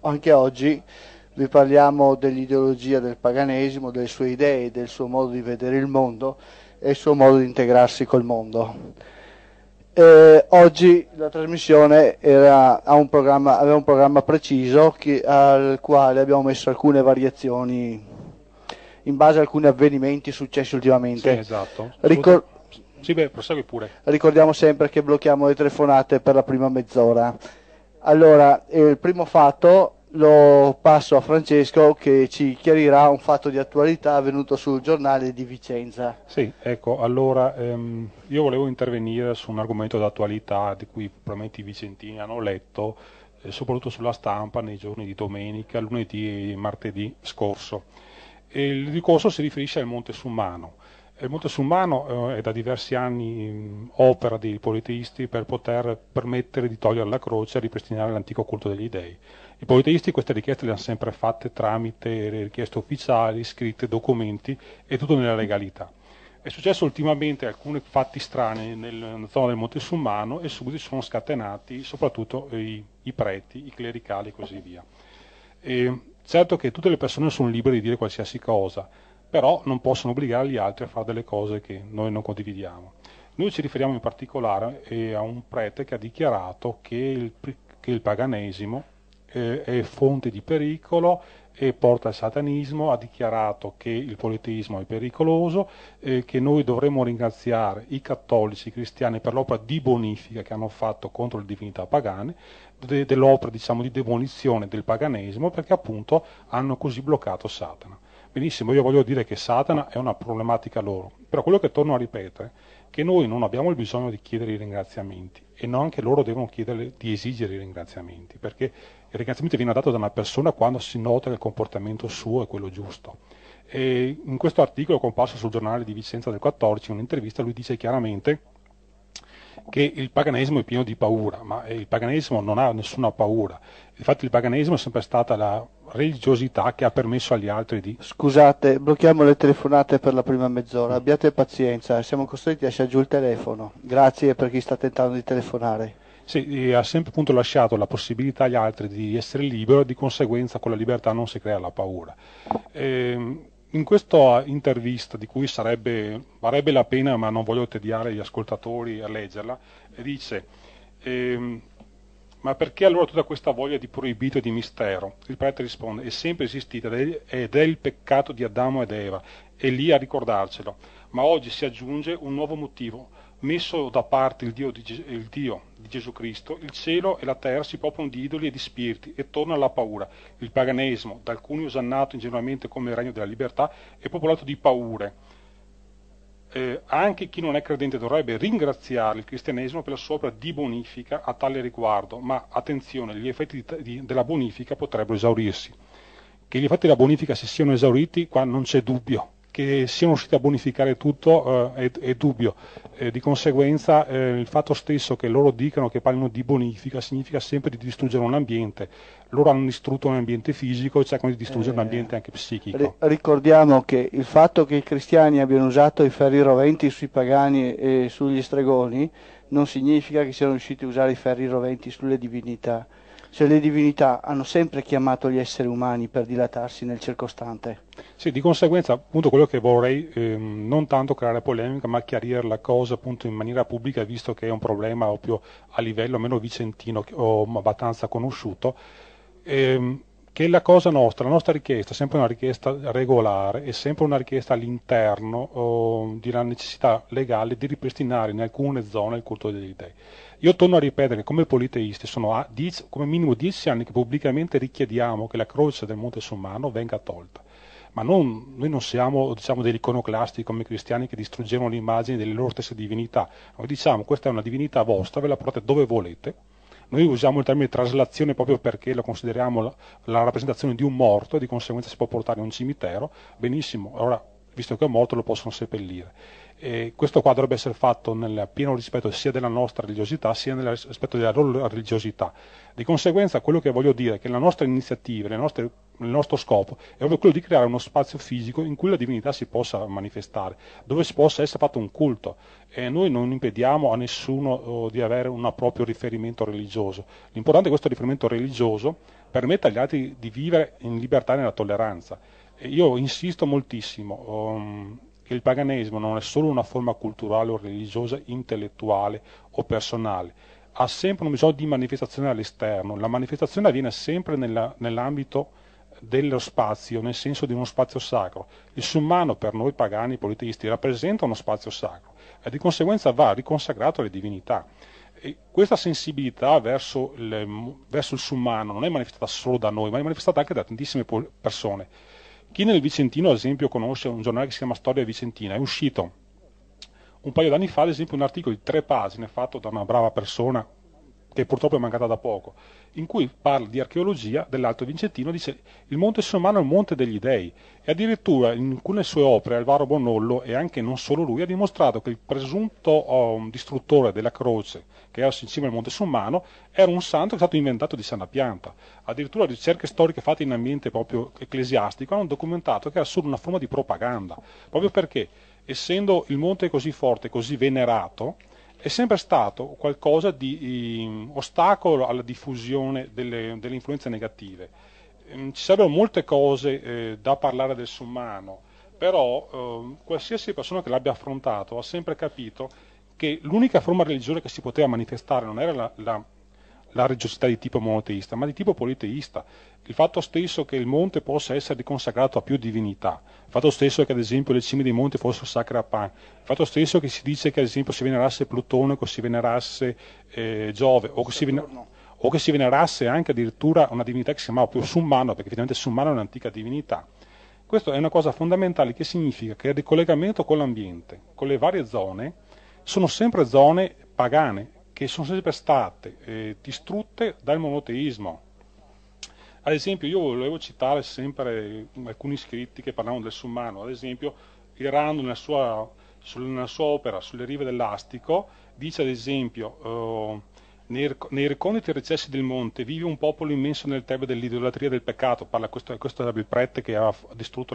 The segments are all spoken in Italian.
Anche oggi vi parliamo dell'ideologia del paganesimo, delle sue idee, del suo modo di vedere il mondo e il suo modo di integrarsi col mondo. Oggi la trasmissione aveva un programma preciso al quale abbiamo messo alcune variazioni in base a alcuni avvenimenti successi Sì, ultimamente. esatto. Ricor- Sì, beh, prosegui pure. Ricordiamo sempre che blocchiamo le telefonate per la prima mezz'ora. Allora, il primo fatto lo passo a Francesco che ci chiarirà un fatto di attualità avvenuto sul giornale di Vicenza. Sì, ecco, allora io volevo intervenire su un argomento d'attualità di cui probabilmente i vicentini hanno letto, soprattutto sulla stampa nei giorni di domenica, lunedì e martedì scorso. E il discorso si riferisce al Monte Summano. Il Monte Summano è da diversi anni opera dei politeisti per poter permettere di togliere la croce e ripristinare l'antico culto degli dei. I politeisti queste richieste le hanno sempre fatte tramite richieste ufficiali, scritte, documenti e tutto nella legalità. È successo ultimamente alcuni fatti strani nella zona del Monte Summano e subito si sono scatenati soprattutto i preti, i clericali e così via. E certo che tutte le persone sono libere di dire qualsiasi cosa, però non possono obbligare gli altri a fare delle cose che noi non condividiamo. Noi ci riferiamo in particolare a un prete che ha dichiarato che il paganesimo è fonte di pericolo e porta al satanismo, ha dichiarato che il politeismo è pericoloso, che noi dovremmo ringraziare i cattolici, i cristiani per l'opera di bonifica che hanno fatto contro le divinità pagane, dell'opera diciamo di demolizione del paganesimo perché appunto hanno così bloccato Satana. Benissimo, io voglio dire che Satana è una problematica loro, però quello che torno a ripetere è che noi non abbiamo il bisogno di chiedere i ringraziamenti e neanche loro devono chiedere di esigere i ringraziamenti, perché il ringraziamento viene dato da una persona quando si nota che il comportamento suo è quello giusto. E in questo articolo comparso sul giornale di Vicenza del 14, in un'intervista, lui dice chiaramente che il paganesimo è pieno di paura, ma il paganesimo non ha nessuna paura. Infatti il paganesimo è sempre stata la religiosità che ha permesso agli altri di... Scusate, blocchiamo le telefonate per la prima mezz'ora, abbiate pazienza, siamo costretti a lasciare giù il telefono. Grazie per chi sta tentando di telefonare. Sì, e ha sempre appunto lasciato la possibilità agli altri di essere libero e di conseguenza con la libertà non si crea la paura. In questa intervista, di cui varrebbe la pena, ma non voglio tediare gli ascoltatori a leggerla, dice ma perché allora tutta questa voglia di proibito e di mistero? Il prete risponde, è sempre esistita ed è il peccato di Adamo ed Eva, è lì a ricordarcelo, ma oggi si aggiunge un nuovo motivo, messo da parte il Dio di Gesù Cristo, il cielo e la terra si popolano di idoli e di spiriti e torna alla paura. Il paganesimo, da alcuni osannato ingenuamente come il regno della libertà, è popolato di paure. Anche chi non è credente dovrebbe ringraziare il cristianesimo per la sua opera di bonifica a tale riguardo, ma attenzione, gli effetti della bonifica potrebbero esaurirsi. Che gli effetti della bonifica si siano esauriti, qua non c'è dubbio. Che siano riusciti a bonificare tutto è dubbio. Di conseguenza il fatto stesso che loro dicano che parlino di bonifica significa sempre di distruggere un ambiente. Loro hanno distrutto un ambiente fisico e cercano di distruggere un ambiente anche psichico. Ricordiamo che il fatto che i cristiani abbiano usato i ferri roventi sui pagani e sugli stregoni non significa che siano riusciti a usare i ferri roventi sulle divinità. Cioè le divinità hanno sempre chiamato gli esseri umani per dilatarsi nel circostante. Sì, di conseguenza appunto quello che vorrei non tanto creare polemica ma chiarire la cosa appunto in maniera pubblica visto che è un problema proprio a livello meno vicentino o abbastanza conosciuto, che la cosa nostra, la nostra richiesta è sempre una richiesta regolare, è sempre una richiesta all'interno della necessità legale di ripristinare in alcune zone il culto degli dei. Io torno a ripetere che come politeisti sono come minimo 10 anni che pubblicamente richiediamo che la croce del Monte Summano venga tolta. Ma noi non siamo diciamo, degli iconoclasti come i cristiani che distruggevano le immagini delle loro stesse divinità. Noi diciamo questa è una divinità vostra, ve la portate dove volete. Noi usiamo il termine traslazione proprio perché lo consideriamo la rappresentazione di un morto e di conseguenza si può portare in un cimitero. Benissimo, allora visto che è morto lo possono seppellire. E questo qua dovrebbe essere fatto nel pieno rispetto sia della nostra religiosità sia nel rispetto della loro religiosità. Di conseguenza quello che voglio dire è che la nostra iniziativa, il nostro scopo è proprio quello di creare uno spazio fisico in cui la divinità si possa manifestare, dove si possa essere fatto un culto, e noi non impediamo a nessuno di avere un proprio riferimento religioso. L'importante è che questo riferimento religioso permetta agli altri di vivere in libertà e nella tolleranza. E io insisto moltissimo che il paganesimo non è solo una forma culturale o religiosa, intellettuale o personale, ha sempre un bisogno di manifestazione all'esterno. La manifestazione avviene sempre nell'ambito dello spazio, nel senso di uno spazio sacro. Il summano per noi pagani politeisti rappresenta uno spazio sacro e di conseguenza va riconsacrato alle divinità. E questa sensibilità verso il summano non è manifestata solo da noi, ma è manifestata anche da tantissime persone. Chi nel Vicentino, ad esempio, conosce un giornale che si chiama Storia Vicentina, è uscito un paio d'anni fa, ad esempio, un articolo di 3 pagine fatto da una brava persona che purtroppo è mancata da poco, in cui parla di archeologia dell'Alto Vicentino, dice il Monte Sommano è il Monte degli Dei, e addirittura in alcune sue opere Alvaro Bonollo, e anche non solo lui, ha dimostrato che il presunto distruttore della croce che era in cima al Monte Sommano era un santo che è stato inventato di sana pianta. Addirittura ricerche storiche fatte in ambiente proprio ecclesiastico hanno documentato che era solo una forma di propaganda, proprio perché essendo il monte così forte, così venerato, è sempre stato qualcosa di ostacolo alla diffusione delle influenze negative. Ci sarebbero molte cose da parlare del Sommano, però qualsiasi persona che l'abbia affrontato ha sempre capito che l'unica forma religiosa che si poteva manifestare non era la religiosità di tipo monoteista, ma di tipo politeista. Il fatto stesso che il monte possa essere riconsacrato a più divinità, il fatto stesso che ad esempio le cime dei monti fossero sacre a Pan, il fatto stesso che si dice che ad esempio si venerasse Plutone, che si venerasse Giove, o che si venerasse anche addirittura una divinità che si chiamava più Summano, perché finalmente Summano è un'antica divinità. Questo è una cosa fondamentale, che significa che il ricollegamento con l'ambiente, con le varie zone, sono sempre zone pagane, che sono sempre state distrutte dal monoteismo. Ad esempio, io volevo citare sempre alcuni scritti che parlavano del Summano. Ad esempio, il Rando nella sua opera Sulle rive dell'Astico dice ad esempio nei reconditi recessi del monte vive un popolo immenso nel tebe dell'idolatria e del peccato. Parla questo era il prete che aveva distrutto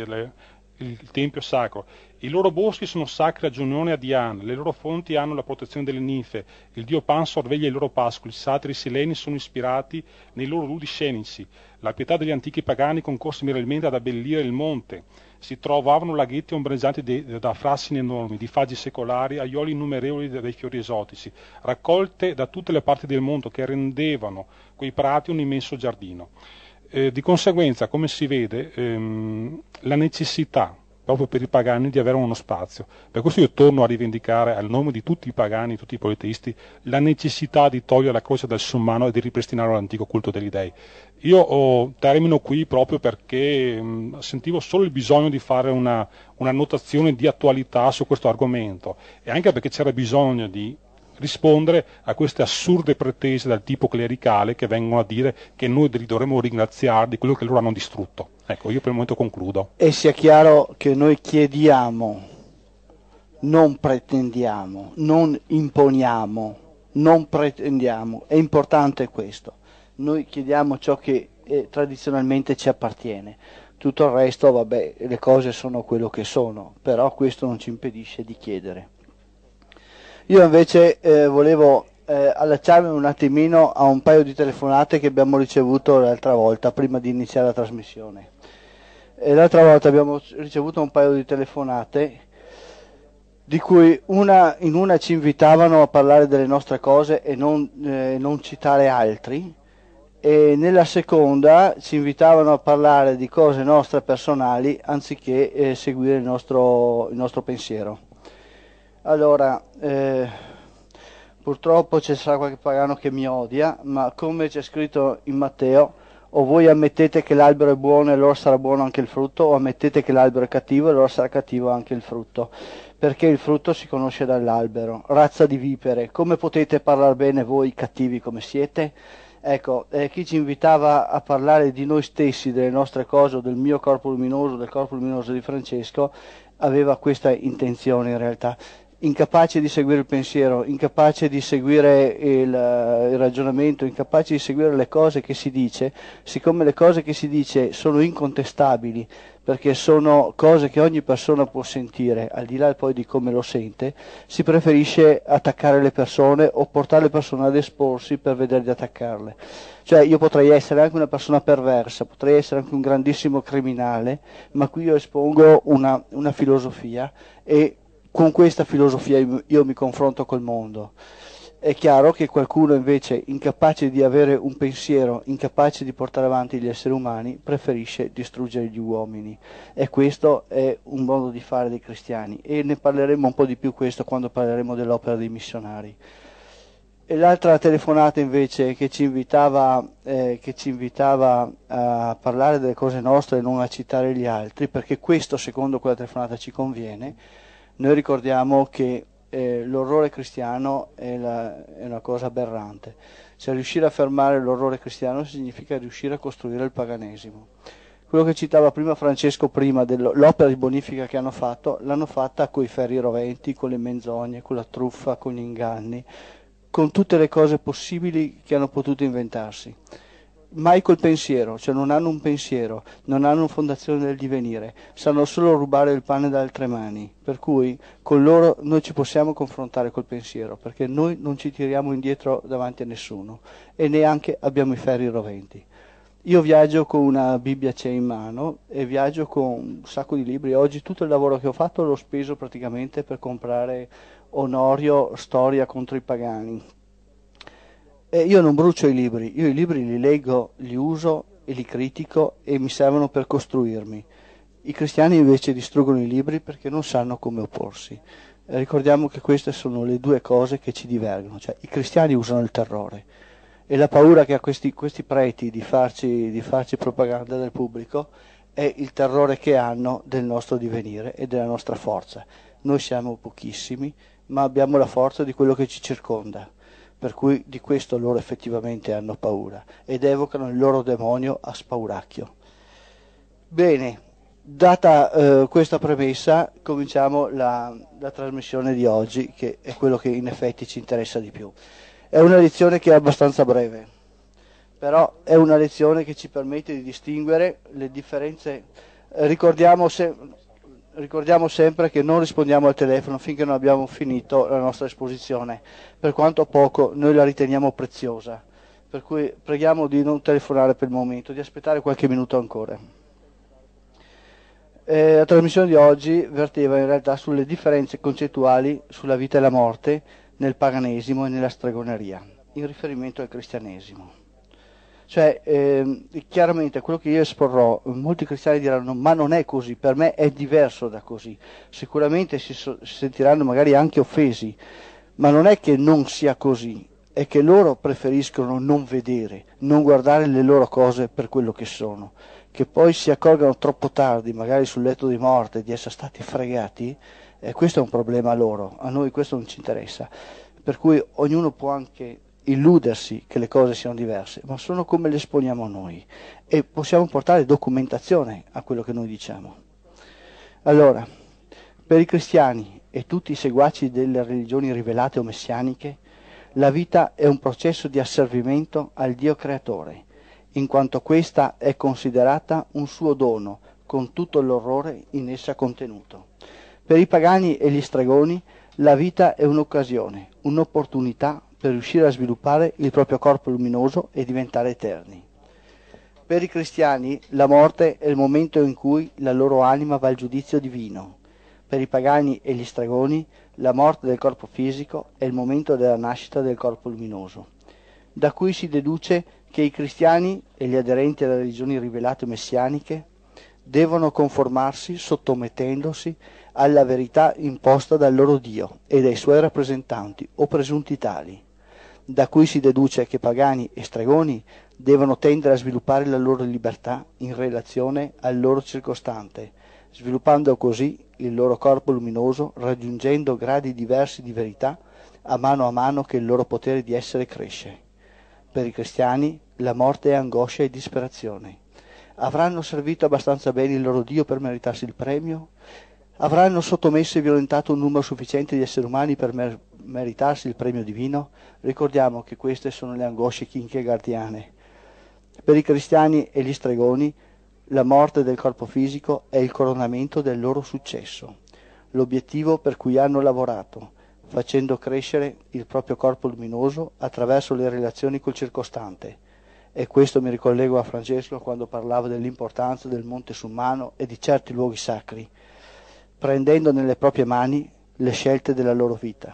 il tempio sacro. I loro boschi sono sacri a Giunone e a Diana, le loro fonti hanno la protezione delle ninfe, il dio Pan sorveglia i loro pascoli, i satiri sileni sono ispirati nei loro ludi scenici, la pietà degli antichi pagani concorse mirabilmente ad abbellire il monte, si trovavano laghetti ombreggianti da frassini enormi, di faggi secolari, aioli innumerevoli dei fiori esotici, raccolte da tutte le parti del mondo che rendevano quei prati un immenso giardino. Di conseguenza, come si vede, la necessità proprio per i pagani di avere uno spazio. Per questo io torno a rivendicare al nome di tutti i pagani, tutti i politeisti, la necessità di togliere la croce dal Sommano e di ripristinare l'antico culto degli dei. Io termino qui proprio perché sentivo solo il bisogno di fare una notazione di attualità su questo argomento, e anche perché c'era bisogno di rispondere a queste assurde pretese dal tipo clericale che vengono a dire che noi dovremmo ringraziare di quello che loro hanno distrutto. Ecco, io per il momento concludo. E sia chiaro che noi chiediamo, non pretendiamo, non imponiamo, non pretendiamo. È importante questo. Noi chiediamo ciò che tradizionalmente ci appartiene. Tutto il resto, vabbè, le cose sono quello che sono, però questo non ci impedisce di chiedere. Io invece volevo allacciarmi un attimino a un paio di telefonate che abbiamo ricevuto l'altra volta, prima di iniziare la trasmissione. L'altra volta abbiamo ricevuto un paio di telefonate, di cui in una ci invitavano a parlare delle nostre cose e non citare altri, e nella seconda ci invitavano a parlare di cose nostre personali anziché seguire il nostro pensiero. Allora, purtroppo ci sarà qualche pagano che mi odia, ma come c'è scritto in Matteo, o voi ammettete che l'albero è buono e allora sarà buono anche il frutto, o ammettete che l'albero è cattivo e allora sarà cattivo anche il frutto, perché il frutto si conosce dall'albero. Razza di vipere, come potete parlare bene voi cattivi come siete? Ecco, chi ci invitava a parlare di noi stessi, delle nostre cose, o del mio corpo luminoso, del corpo luminoso di Francesco, aveva questa intenzione in realtà. Incapace di seguire il pensiero, incapace di seguire il ragionamento, incapace di seguire le cose che si dice, siccome le cose che si dice sono incontestabili, perché sono cose che ogni persona può sentire, al di là poi di come lo sente, si preferisce attaccare le persone o portare le persone ad esporsi per vedere di attaccarle. Cioè io potrei essere anche una persona perversa, potrei essere anche un grandissimo criminale, ma qui io espongo una filosofia e con questa filosofia io mi confronto col mondo. È chiaro che qualcuno invece incapace di avere un pensiero, incapace di portare avanti gli esseri umani, preferisce distruggere gli uomini e questo è un modo di fare dei cristiani e ne parleremo un po' di più questo quando parleremo dell'opera dei missionari. E l'altra telefonata invece che ci invitava a parlare delle cose nostre e non a citare gli altri, perché questo secondo quella telefonata ci conviene. Noi ricordiamo che l'orrore cristiano è una cosa aberrante. Cioè riuscire a fermare l'orrore cristiano significa riuscire a costruire il paganesimo. Quello che citava prima Francesco, prima dell'opera di bonifica che hanno fatto, l'hanno fatta con i ferri roventi, con le menzogne, con la truffa, con gli inganni, con tutte le cose possibili che hanno potuto inventarsi. Mai col pensiero, cioè non hanno un pensiero, non hanno fondazione del divenire, sanno solo rubare il pane da altre mani, per cui con loro noi ci possiamo confrontare col pensiero, perché noi non ci tiriamo indietro davanti a nessuno e neanche abbiamo i ferri roventi. Io viaggio con una Bibbia c'è in mano e viaggio con un sacco di libri. Oggi tutto il lavoro che ho fatto l'ho speso praticamente per comprare Onorio, Storia contro i pagani. E io non brucio i libri, io i libri li leggo, li uso e li critico e mi servono per costruirmi. I cristiani invece distruggono i libri perché non sanno come opporsi. Ricordiamo che queste sono le due cose che ci divergono, cioè i cristiani usano il terrore e la paura che ha questi preti di farci propaganda del pubblico è il terrore che hanno del nostro divenire e della nostra forza. Noi siamo pochissimi, ma abbiamo la forza di quello che ci circonda. Per cui di questo loro effettivamente hanno paura ed evocano il loro demonio a spauracchio. Bene, data questa premessa, cominciamo la trasmissione di oggi, che è quello che in effetti ci interessa di più. È una lezione che è abbastanza breve, però è una lezione che ci permette di distinguere le differenze. Ricordiamo sempre che non rispondiamo al telefono finché non abbiamo finito la nostra esposizione, per quanto poco noi la riteniamo preziosa, per cui preghiamo di non telefonare per il momento, di aspettare qualche minuto ancora. La trasmissione di oggi verteva in realtà sulle differenze concettuali sulla vita e la morte nel paganesimo e nella stregoneria, in riferimento al cristianesimo. Cioè, chiaramente quello che io esporrò, molti cristiani diranno ma non è così, per me è diverso da così, sicuramente si sentiranno magari anche offesi, ma non è che non sia così, è che loro preferiscono non vedere, non guardare le loro cose per quello che sono, che poi si accorgano troppo tardi, magari sul letto di morte, di essere stati fregati, questo è un problema loro, a noi questo non ci interessa, per cui ognuno può anche illudersi che le cose siano diverse, ma sono come le esponiamo noi e possiamo portare documentazione a quello che noi diciamo. Allora, per i cristiani e tutti i seguaci delle religioni rivelate o messianiche, la vita è un processo di asservimento al Dio creatore, in quanto questa è considerata un suo dono, con tutto l'orrore in essa contenuto. Per i pagani e gli stregoni, la vita è un'occasione, un'opportunità per riuscire a sviluppare il proprio corpo luminoso e diventare eterni. Per i cristiani la morte è il momento in cui la loro anima va al giudizio divino. Per i pagani e gli stregoni la morte del corpo fisico è il momento della nascita del corpo luminoso. Da cui si deduce che i cristiani e gli aderenti alle religioni rivelate messianiche devono conformarsi sottomettendosi alla verità imposta dal loro Dio e dai suoi rappresentanti o presunti tali. Da cui si deduce che pagani e stregoni devono tendere a sviluppare la loro libertà in relazione al loro circostante, sviluppando così il loro corpo luminoso, raggiungendo gradi diversi di verità a mano che il loro potere di essere cresce. Per i cristiani la morte è angoscia e disperazione. Avranno servito abbastanza bene il loro Dio per meritarsi il premio? Avranno sottomesso e violentato un numero sufficiente di esseri umani per meritarsi il premio divino? Ricordiamo che queste sono le angosce kierkegaardiane. Per i cristiani e gli stregoni, la morte del corpo fisico è il coronamento del loro successo, l'obiettivo per cui hanno lavorato, facendo crescere il proprio corpo luminoso attraverso le relazioni col circostante. E questo mi ricollego a Francesco quando parlava dell'importanza del Monte Summano e di certi luoghi sacri, prendendo nelle proprie mani le scelte della loro vita.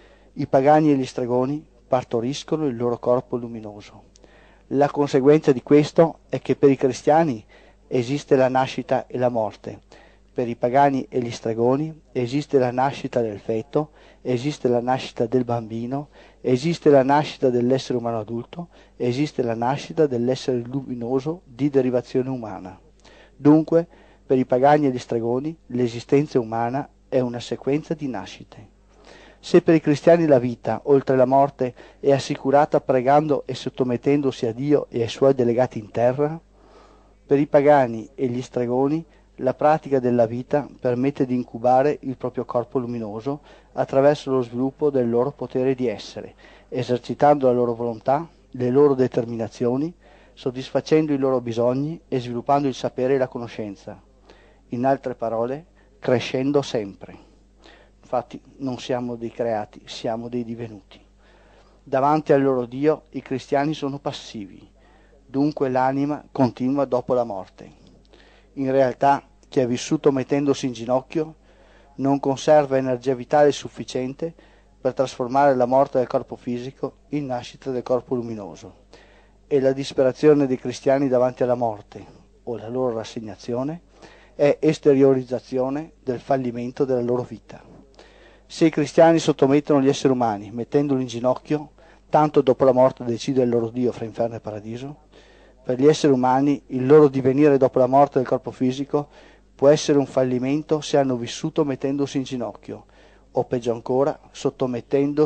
I pagani e gli stregoni partoriscono il loro corpo luminoso. La conseguenza di questo è che per i cristiani esiste la nascita e la morte, per i pagani e gli stregoni esiste la nascita del feto, esiste la nascita del bambino, esiste la nascita dell'essere umano adulto, esiste la nascita dell'essere luminoso di derivazione umana. Dunque, per i pagani e gli stregoni l'esistenza umana è una sequenza di nascite. Se per i cristiani la vita, oltre la morte, è assicurata pregando e sottomettendosi a Dio e ai suoi delegati in terra, per i pagani e gli stregoni la pratica della vita permette di incubare il proprio corpo luminoso attraverso lo sviluppo del loro potere di essere, esercitando la loro volontà, le loro determinazioni, soddisfacendo i loro bisogni e sviluppando il sapere e la conoscenza. In altre parole, crescendo sempre. Infatti non siamo dei creati, siamo dei divenuti. Davanti al loro Dio i cristiani sono passivi, dunque l'anima continua dopo la morte. In realtà chi ha vissuto mettendosi in ginocchio non conserva energia vitale sufficiente per trasformare la morte del corpo fisico in nascita del corpo luminoso. E la disperazione dei cristiani davanti alla morte, o la loro rassegnazione, è esteriorizzazione del fallimento della loro vita. Se i cristiani sottomettono gli esseri umani, mettendoli in ginocchio, tanto dopo la morte decide il loro Dio fra inferno e paradiso, per gli esseri umani il loro divenire dopo la morte del corpo fisico può essere un fallimento se hanno vissuto mettendosi in ginocchio, o peggio ancora, sottomettendo.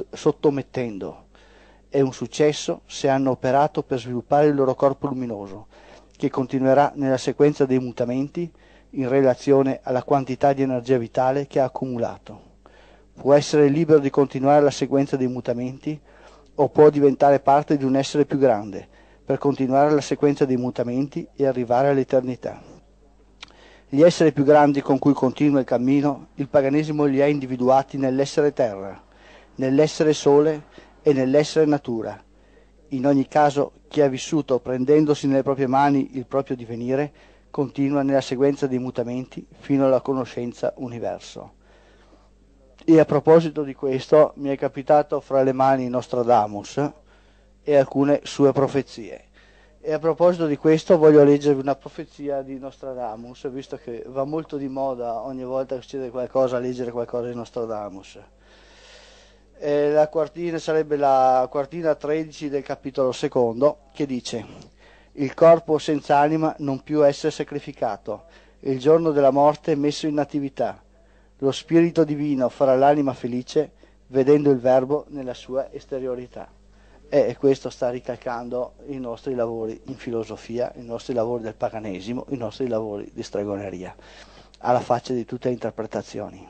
È un successo se hanno operato per sviluppare il loro corpo luminoso, che continuerà nella sequenza dei mutamenti in relazione alla quantità di energia vitale che ha accumulato. Può essere libero di continuare la sequenza dei mutamenti o può diventare parte di un essere più grande per continuare la sequenza dei mutamenti e arrivare all'eternità. Gli esseri più grandi con cui continua il cammino, il paganesimo li ha individuati nell'essere terra, nell'essere sole e nell'essere natura. In ogni caso, chi ha vissuto prendendosi nelle proprie mani il proprio divenire, continua nella sequenza dei mutamenti fino alla conoscenza universo. E a proposito di questo, mi è capitato fra le mani Nostradamus e alcune sue profezie. E a proposito di questo voglio leggervi una profezia di Nostradamus, visto che va molto di moda ogni volta che succede qualcosa leggere qualcosa di Nostradamus. La quartina sarebbe la quartina 13 del capitolo secondo, che dice: il corpo senza anima non più essere sacrificato, il giorno della morte messo in attività, lo spirito divino farà l'anima felice vedendo il verbo nella sua esteriorità. E questo sta ricalcando i nostri lavori in filosofia, i nostri lavori del paganesimo, i nostri lavori di stregoneria, alla faccia di tutte le interpretazioni.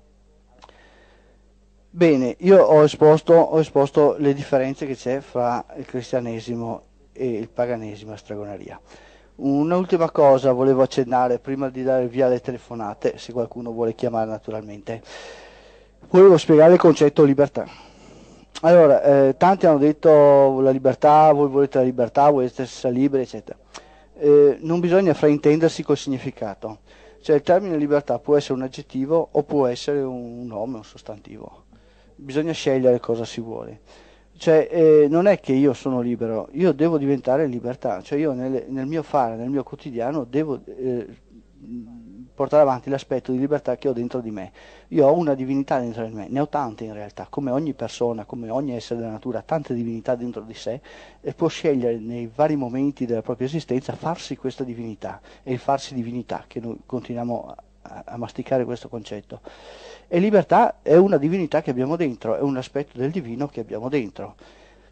Bene, io ho esposto le differenze che c'è fra il cristianesimo e il paganesimo e la stregoneria. Un'ultima cosa volevo accennare prima di dare via alle telefonate, se qualcuno vuole chiamare naturalmente. Volevo spiegare il concetto libertà. Allora, tanti hanno detto la libertà, voi volete la libertà, volete essere liberi, eccetera. Non bisogna fraintendersi col significato. Cioè il termine libertà può essere un aggettivo o può essere un nome, un sostantivo. Bisogna scegliere cosa si vuole. Cioè non è che io sono libero, io devo diventare libertà. Cioè io nel mio fare, nel mio quotidiano devo portare avanti l'aspetto di libertà che ho dentro di me. Io ho una divinità dentro di me, ne ho tante in realtà, come ogni persona, come ogni essere della natura, tante divinità dentro di sé, e può scegliere nei vari momenti della propria esistenza farsi questa divinità, è il farsi divinità che noi continuiamo a masticare questo concetto. E libertà è una divinità che abbiamo dentro, è un aspetto del divino che abbiamo dentro.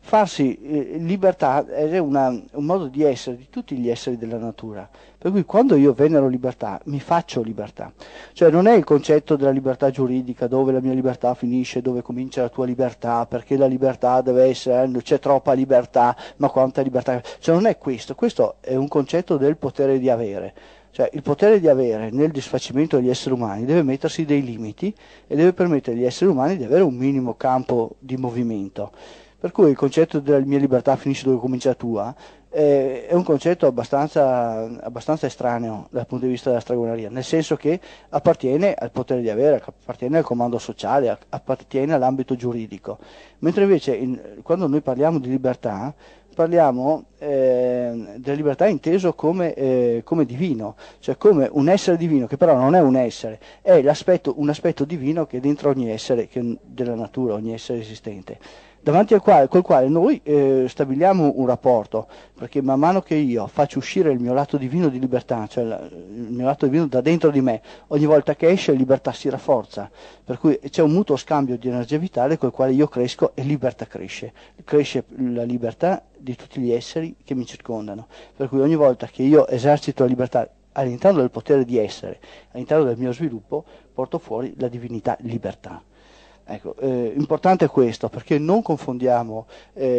Farsi libertà è un modo di essere di tutti gli esseri della natura, per cui quando io venero libertà mi faccio libertà, cioè non è il concetto della libertà giuridica dove la mia libertà finisce, dove comincia la tua libertà, perché la libertà deve essere, c'è troppa libertà, ma quanta libertà, cioè non è questo è un concetto del potere di avere. Cioè il potere di avere nel disfacimento degli esseri umani deve mettersi dei limiti e deve permettere agli esseri umani di avere un minimo campo di movimento. Per cui il concetto della mia libertà finisce dove comincia la tua è un concetto abbastanza estraneo dal punto di vista della stregoneria, nel senso che appartiene al potere di avere, appartiene al comando sociale, appartiene all'ambito giuridico. Mentre invece quando noi parliamo di libertà, parliamo della libertà inteso come divino, cioè come un essere divino, che però non è un essere, è un aspetto divino che è dentro ogni essere della natura, ogni essere esistente, davanti col quale noi stabiliamo un rapporto, perché man mano che io faccio uscire il mio lato divino di libertà, cioè il mio lato divino da dentro di me, ogni volta che esce la libertà si rafforza, per cui c'è un mutuo scambio di energia vitale col quale io cresco e libertà cresce la libertà di tutti gli esseri che mi circondano, per cui ogni volta che io esercito la libertà all'interno del potere di essere, all'interno del mio sviluppo, porto fuori la divinità libertà. Ecco, importante è questo, perché non confondiamo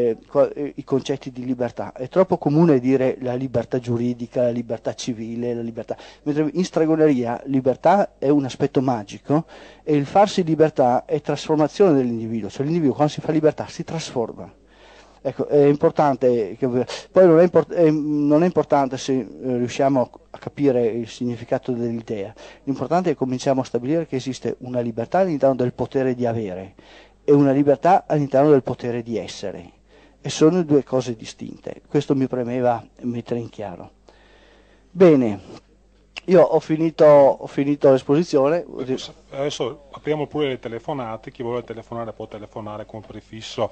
i concetti di libertà. È troppo comune dire la libertà giuridica, la libertà civile, mentre in stregoneria libertà è un aspetto magico e il farsi libertà è trasformazione dell'individuo, cioè l'individuo quando si fa libertà si trasforma. Ecco, è importante, poi non è importante se riusciamo a capire il significato dell'idea, l'importante è che cominciamo a stabilire che esiste una libertà all'interno del potere di avere e una libertà all'interno del potere di essere, e sono due cose distinte, questo mi premeva mettere in chiaro. Bene, io ho finito l'esposizione. Adesso apriamo pure le telefonate, chi vuole telefonare può telefonare con prefisso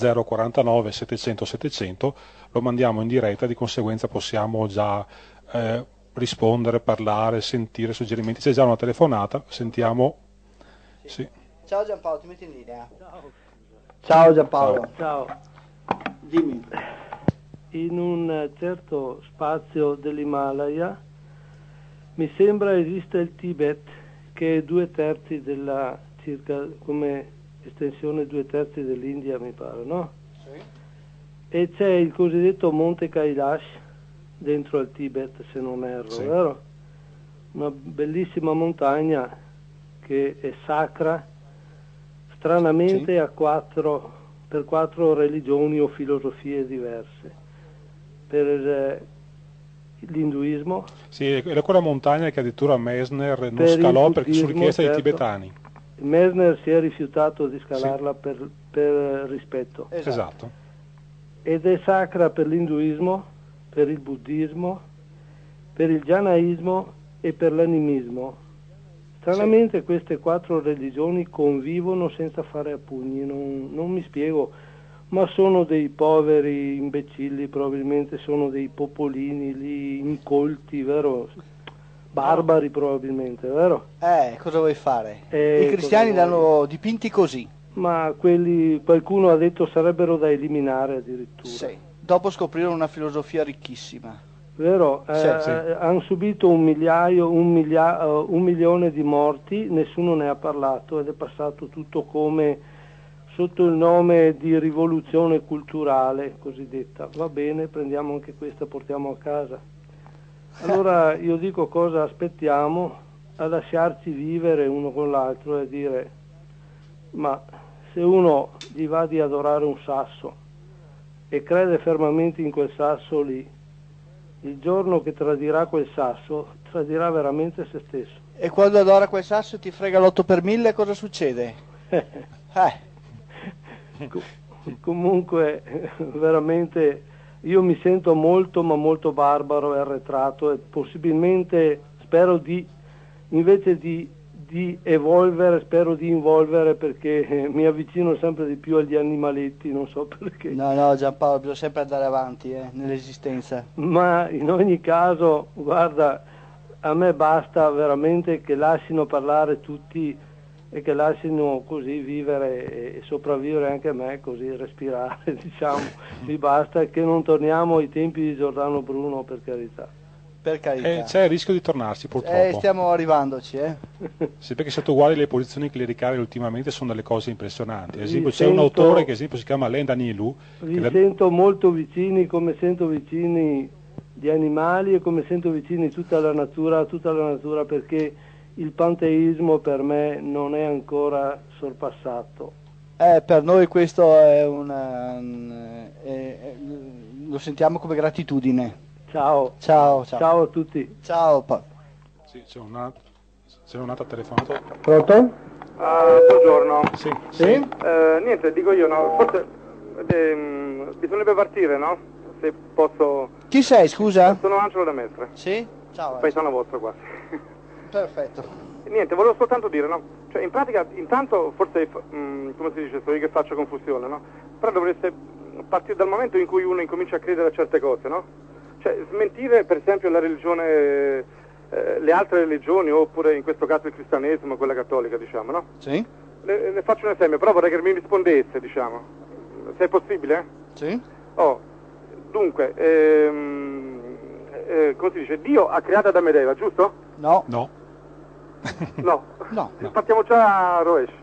049 700 700, lo mandiamo in diretta, di conseguenza possiamo già rispondere, parlare, sentire suggerimenti. C'è già una telefonata, sentiamo. Sì. Ciao Giampaolo, ti metti in linea? Ciao Giampaolo. Ciao. Dimmi. In un certo spazio dell'Himalaya mi sembra esiste il Tibet, che è 2/3 della, circa come estensione 2/3 dell'India mi pare, no? Sì. E c'è il cosiddetto Monte Kailash dentro al Tibet, se non erro, sì. Vero? Una bellissima montagna che è sacra, stranamente sì. Per 4 religioni o filosofie diverse. Per l'induismo. Sì, è quella montagna che addirittura Messner non scalò su richiesta dei tibetani. Messner si è rifiutato di scalarla sì. per rispetto. Esatto. Ed è sacra per l'induismo, per il buddismo, per il gianaismo e per l'animismo. Stranamente sì. Queste 4 religioni convivono senza fare a pugni, non mi spiego, ma sono dei poveri imbecilli, probabilmente sono dei popolini lì incolti, vero? Barbari probabilmente, vero? Cosa vuoi fare? I cristiani li hanno dipinti così. Ma qualcuno ha detto sarebbero da eliminare addirittura. Sì, dopo scoprirono una filosofia ricchissima. Vero? Sì. Hanno subito un milione di morti, nessuno ne ha parlato ed è passato tutto come sotto il nome di rivoluzione culturale cosiddetta. Va bene, prendiamo anche questa, portiamo a casa. Allora io dico, cosa aspettiamo a lasciarci vivere uno con l'altro e dire, ma se uno gli va di adorare un sasso e crede fermamente in quel sasso lì, il giorno che tradirà quel sasso tradirà veramente se stesso. E quando adora quel sasso ti frega l'8 per 1000, cosa succede? Comunque veramente io mi sento molto ma molto barbaro e arretrato, e possibilmente spero invece di evolvere, spero di involvere, perché mi avvicino sempre di più agli animaletti, non so perché. No Giampaolo, bisogna sempre andare avanti nell'esistenza. Ma in ogni caso, guarda, a me basta veramente che lasciano parlare tutti e che lasciano così vivere e sopravvivere anche a me, così respirare, diciamo, mi basta, che non torniamo ai tempi di Giordano Bruno, per carità. Per carità. C'è il rischio di tornarci, purtroppo. Stiamo arrivandoci, Sì, perché se tu guardi le posizioni clericali ultimamente sono delle cose impressionanti. Ad esempio, c'è sento, un autore che ad esempio si chiama Alain Danielou. Vi sento molto vicini, come sento vicini gli animali e come sento vicini tutta la natura, perché il panteismo per me non è ancora sorpassato. Per noi questo è lo sentiamo come gratitudine. Ciao. Ciao. Ciao a tutti. Ciao. Sì, c'è un'altra telefonata. Pronto? Buongiorno. Sì. Niente, dico io, no, forse bisognerebbe partire, no? Se posso. Chi sei, scusa? Sono Angelo da Mestre. Sì? Ciao. Paesano vostro quasi. Perfetto. Niente, volevo soltanto dire, no? Cioè, in pratica, intanto, forse, come si dice, so io che faccio confusione, no? Però dovreste partire dal momento in cui uno incomincia a credere a certe cose, no? Cioè, smentire, per esempio, la religione, le altre religioni, oppure in questo caso il cristianesimo, quella cattolica, diciamo, no? Sì. Le faccio un esempio, però vorrei che mi rispondesse, diciamo. Se è possibile? Sì. Dunque, come si dice, Dio ha creato Adamo ed Eva, giusto? No. No. No. Partiamo già a rovescio.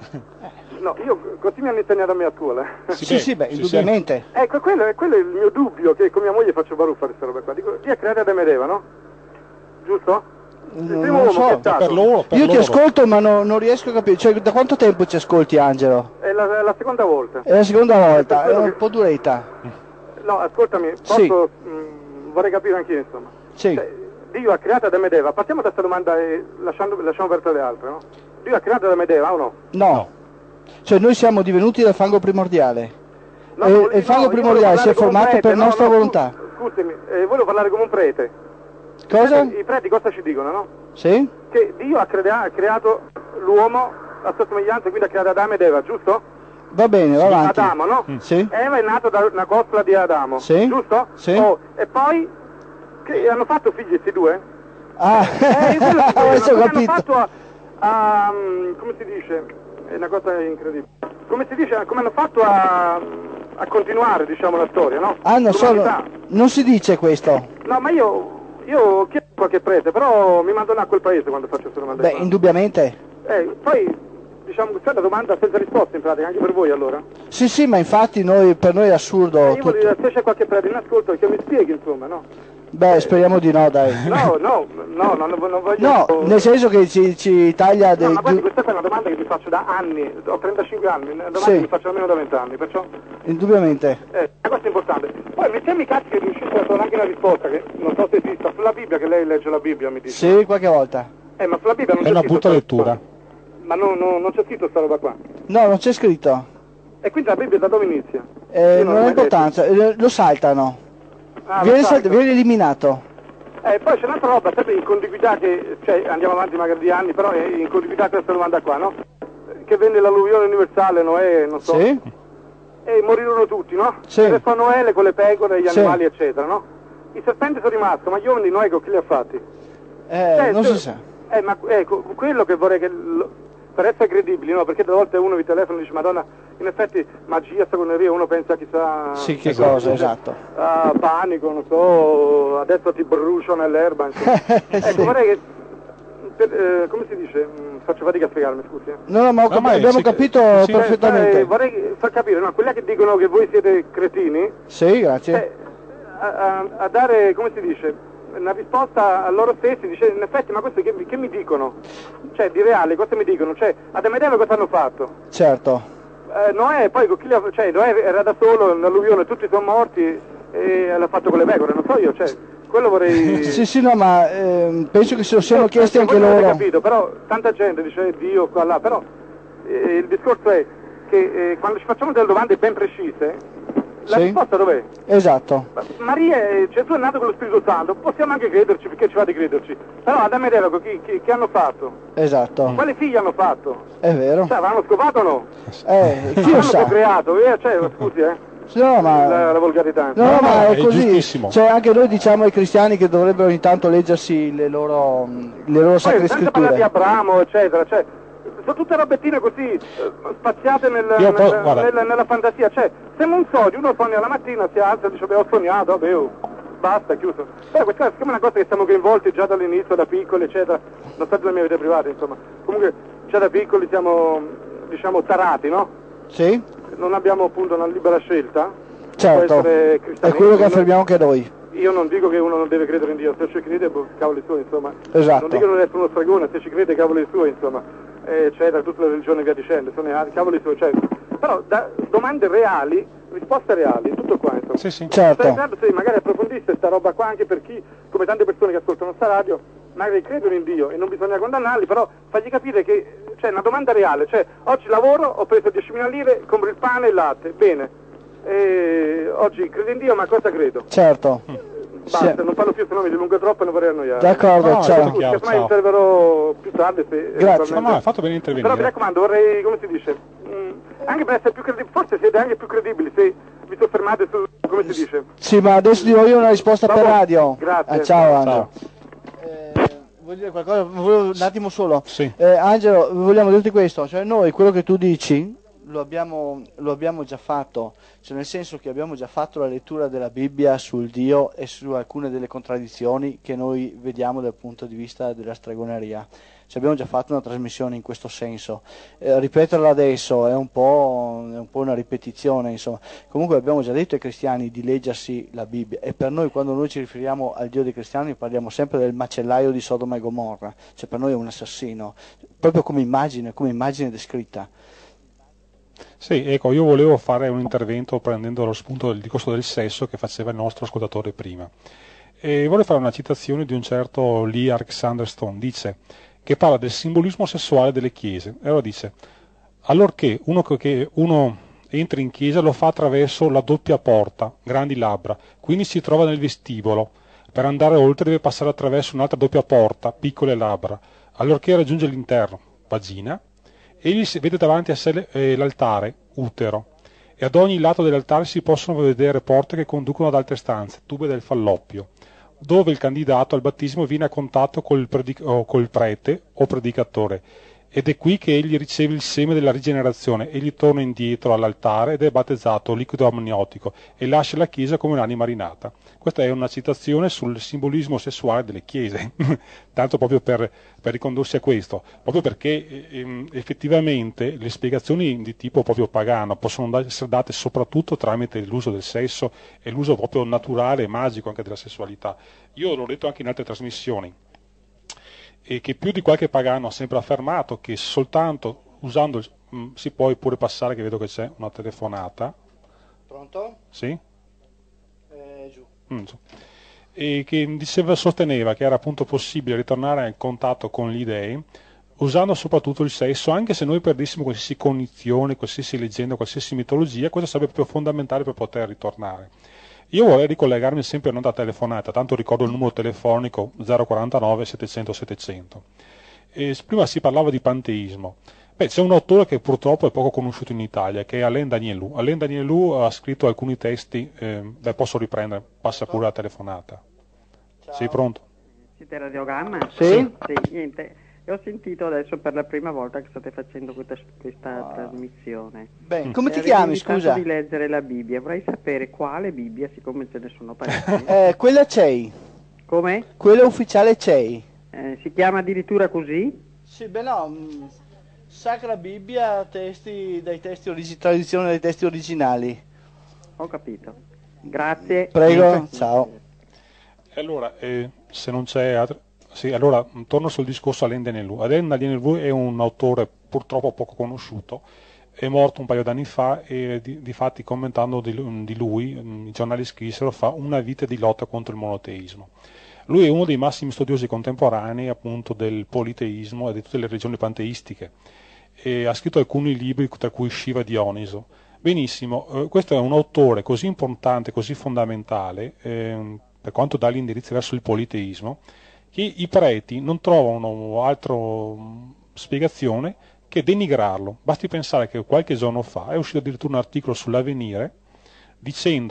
No, così mi hanno insegnato a me a scuola. Sì, indubbiamente. Ecco, quello è il mio dubbio, che con mia moglie faccio baruffa questa roba qua. Dico, Dio ha creato Adamo ed Eva, no? Giusto? Non so, per loro. Ti ascolto ma non riesco a capire, cioè da quanto tempo ci ascolti, Angelo? È la seconda volta. È la seconda volta, è un po' duretta. No, ascoltami, posso, vorrei capire anch'io, insomma. Sì. Cioè, Dio ha creato Adamo ed Eva, partiamo da questa domanda e lasciamo aperte le altre, no? Dio ha creato Adamo ed Eva o no? No. Cioè noi siamo divenuti dal fango primordiale. No, e il fango primordiale si è formato per nostra volontà. Scusami, volevo parlare come un prete. Cosa? I preti cosa ci dicono, no? Sì? Che Dio ha creato l'uomo a sua somiglianza, quindi ha creato Adamo ed Eva, giusto? Va bene, va avanti. Adamo, no? Sì. Eva è nata da una costola di Adamo, sì, giusto? Sì. E poi che hanno fatto figli questi due? Adesso ho capito. Hanno fatto come si dice? È una cosa incredibile. Come si dice? Come hanno fatto a continuare, diciamo, la storia, no? Non si dice questo. No, ma io chiedo qualche prete, però mi mandano a quel paese quando faccio questa domanda. Beh, indubbiamente. Poi, diciamo, questa è una domanda senza risposta in pratica, anche per voi allora? Sì, ma infatti per noi è assurdo. Io voglio dire, se c'è qualche prete in ascolto, che mi spieghi, insomma, no? Beh, speriamo di no, dai. No, non voglio... No, nel senso che ci taglia No, ma guardi, questa è una domanda che mi faccio da anni, ho 35 anni, una domanda che mi faccio almeno da 20 anni, perciò... Indubbiamente. Questo è importante. Poi mettiamo i cazzi che riuscite a trovare anche una risposta, che non so se esista, sulla Bibbia, che lei legge la Bibbia, mi dice. Sì, qualche volta. Ma sulla Bibbia non c'è scritto... È una brutta lettura. Ma non c'è scritto sta roba qua? No, non c'è scritto. E quindi la Bibbia da dove inizia? Non ha importanza, lo saltano. Viene eliminato. Poi c'è un'altra roba, sempre in contiguità che, cioè andiamo avanti magari di anni, però è in contiguità a questa domanda qua, no? Che venne l'alluvione universale, Noè, non so. Sì. E morirono tutti, no? Sì. E restò Noè con le pecore, gli animali, eccetera, no? I serpenti sono rimasti, ma gli uomini di Noè chi li ha fatti? Non si sa. Ma ecco, quello che vorrei che... per essere credibili, no? Perché delle volte uno vi telefona e dice, Madonna, in effetti magia, stregoneria, uno pensa chissà... Sì, che cosa, esatto. Panico, non so, adesso ti brucio nell'erba, insomma. Ecco, vorrei che... come si dice? Faccio fatica a spiegarmi, scusi. No, ma abbiamo capito perfettamente. Vorrei far capire, no? Quelli che dicono che voi siete cretini... Sì, grazie. A dare, come si dice... una risposta a loro stessi, dice in effetti ma questo che mi dicono? Cioè di reale cosa mi dicono? Cioè Adamo ed Eva cosa hanno fatto? Certo. Noè poi con chi cioè Noè era da solo nell'alluvione, tutti sono morti e l'ha fatto con le pecore, non so io, cioè quello vorrei... sì, no, ma penso che se lo siano chiesti anche loro. Ho capito, però tanta gente dice Dio qua là, però il discorso è che quando ci facciamo delle domande ben precise la risposta dov'è? Esatto. Maria e Gesù è nato con lo Spirito Santo, possiamo anche crederci perché ci va di crederci, però Adamo ed Eva che hanno fatto? Esatto. Quali figli hanno fatto? È vero. Cioè avranno scopato o no? Chi lo sa? Hanno creato, cioè scusi no, ma... la volgarità. No, ma è così. Giustissimo. Cioè anche noi diciamo ai cristiani che dovrebbero ogni tanto leggersi le loro sacre scritture. Senza parlare di Abramo, eccetera, cioè sono tutte robettine così, spaziate guarda. nella fantasia, cioè, sembra un sogno, uno sogna la mattina, si alza e dice, ho sognato, vabbè, basta, chiuso. Però questa è siccome una cosa che siamo coinvolti già dall'inizio, da piccoli, eccetera, non sta nella mia vita privata, insomma, comunque già da piccoli siamo, diciamo, tarati, no? Sì? Non abbiamo appunto una libera scelta, Certo, può essere è cristianesimo, quello che affermiamo anche noi. Io non dico che uno non deve credere in Dio, se ci crede, cavoli suoi, insomma. Esatto. Non dico che non deve essere uno stregone, se ci crede, cavoli suoi, insomma. Eccetera, tutte le religioni via dicendo, sono cavoli suoi, cioè. Però domande reali, risposte reali, tutto qua, insomma. Sì, sì. Certo. Se magari approfondisse sta roba qua anche per chi, come tante persone che ascoltano sta radio, magari credono in Dio e non bisogna condannarli, però fagli capire che c'è una domanda reale, cioè oggi lavoro, ho preso 10.000 lire, compro il pane e il latte, bene. Oggi credo in Dio, ma cosa credo? Certo. Basta, Sì. non parlo più, se no mi dilungo troppo e non vorrei annoiare. D'accordo, No, ciao. tutto chiaro. Semmai interverrò più tardi se Grazie. No, hai fatto bene Però mi intervenire. raccomando, vorrei, come si dice, anche per essere più credibili, forse siete anche più credibili se vi soffermate su, come si dice. Sì, ma adesso dirò io una risposta per Vabbè, radio. grazie. Ciao Angelo. Ciao. Vuoi dire qualcosa? Volevo un attimo solo. Sì. Angelo, vogliamo dirti questo, cioè noi quello che tu dici lo abbiamo già fatto, cioè nel senso che abbiamo già fatto la lettura della Bibbia sul Dio e su alcune delle contraddizioni che noi vediamo dal punto di vista della stregoneria. Cioè abbiamo già fatto una trasmissione in questo senso, ripeterla adesso è un po' una ripetizione, insomma. Comunque abbiamo già detto ai cristiani di leggersi la Bibbia e per noi quando noi ci riferiamo al Dio dei cristiani parliamo sempre del macellaio di Sodoma e Gomorra, cioè per noi è un assassino, proprio come immagine descritta. Sì, ecco, io volevo fare un intervento prendendo lo spunto del discorso del sesso che faceva il nostro ascoltatore prima. E vorrei fare una citazione di un certo Lee Alexander Stone, dice, che parla del simbolismo sessuale delle chiese. E allora dice, allorché uno entra in chiesa lo fa attraverso la doppia porta, grandi labbra, quindi si trova nel vestibolo. Per andare oltre deve passare attraverso un'altra doppia porta, piccole labbra. Allorché raggiunge l'interno, vagina, egli vede davanti a sé l'altare, utero, e ad ogni lato dell'altare si possono vedere porte che conducono ad altre stanze, tube del falloppio, dove il candidato al battesimo viene a contatto col prete o predicatore, ed è qui che egli riceve il seme della rigenerazione, egli torna indietro all'altare ed è battezzato liquido amniotico e lascia la chiesa come un'anima rinata. Questa è una citazione sul simbolismo sessuale delle chiese, tanto proprio per ricondursi a questo, proprio perché effettivamente le spiegazioni di tipo proprio pagano possono essere date soprattutto tramite l'uso del sesso e l'uso proprio naturale e magico anche della sessualità. Io l'ho detto anche in altre trasmissioni, e che più di qualche pagano ha sempre affermato che soltanto usando si può pure passare, che vedo che c'è una telefonata. Pronto? Sì? Giù. E che sosteneva che era appunto possibile ritornare in contatto con gli dei usando soprattutto il sesso, anche se noi perdessimo qualsiasi cognizione, qualsiasi leggenda, qualsiasi mitologia, questo sarebbe proprio fondamentale per poter ritornare. Io vorrei ricollegarmi sempre non da telefonata, tanto ricordo il numero telefonico 049 700 700. Prima si parlava di panteismo. C'è un autore che purtroppo è poco conosciuto in Italia, che è Alain Danielou. Alain Danielou ha scritto alcuni testi, posso riprendere, passa pure la telefonata. Ciao. Sei pronto? Siete radiogramma? Sì. Sì, niente. E ho sentito adesso per la prima volta che state facendo questa trasmissione. Beh, come ti Avete chiami, invitato scusa? di leggere la Bibbia. Vorrei sapere quale Bibbia, siccome ce ne sono parecchie. Quella CEI, Come? quella ufficiale CEI. Si chiama addirittura così? Sì, beh no, Sacra Bibbia, tradizione dai testi originali. Ho capito. Grazie. Prego, ciao. E allora, se non c'è altro... Sì, allora torno sul discorso Alain Danielou. Alain Danielou è un autore purtroppo poco conosciuto, è morto un paio d'anni fa e difatti commentando di lui, i giornali scrissero, fa una vita di lotta contro il monoteismo. Lui è uno dei massimi studiosi contemporanei appunto del politeismo e di tutte le religioni panteistiche e ha scritto alcuni libri tra cui Shiva Dioniso. Benissimo, questo è un autore così importante, così fondamentale per quanto dà l'indirizzo verso il politeismo, che i preti non trovano altra spiegazione che denigrarlo. Basti pensare che qualche giorno fa è uscito addirittura un articolo sull'Avvenire dicendo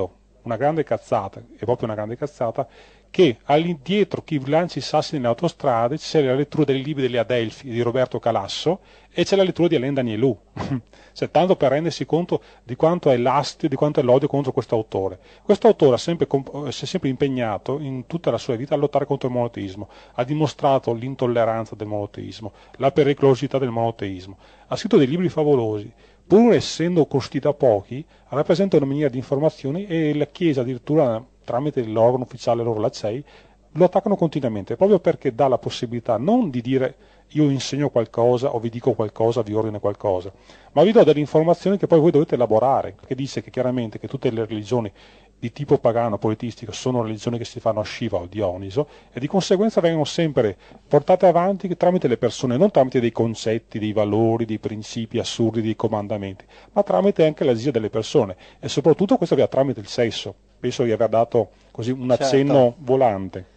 una grande cazzata, è proprio una grande cazzata, che all'indietro chi lancia i sassi nelle autostrade c'è la lettura dei libri degli Adelphi di Roberto Calasso e c'è la lettura di Alain Danielou, cioè, tanto per rendersi conto di quanto è l'astio, di quanto è l'odio contro questo autore. Questo autore si è sempre impegnato in tutta la sua vita a lottare contro il monoteismo, ha dimostrato l'intolleranza del monoteismo, la pericolosità del monoteismo, ha scritto dei libri favolosi, pur essendo costruiti da pochi, rappresenta una miniera di informazioni e la Chiesa addirittura tramite l'organo ufficiale loro, la CEI, lo attaccano continuamente, proprio perché dà la possibilità non di dire io insegno qualcosa o vi dico qualcosa, vi ordino qualcosa, ma vi do delle informazioni che poi voi dovete elaborare, perché dice che chiaramente che tutte le religioni di tipo pagano, politistico, sono religioni che si fanno a Shiva o Dioniso e di conseguenza vengono sempre portate avanti tramite le persone, non tramite dei concetti, dei valori, dei principi assurdi, dei comandamenti, ma tramite anche l'agia delle persone e soprattutto questo avviene tramite il sesso. Penso di aver dato così un accenno volante.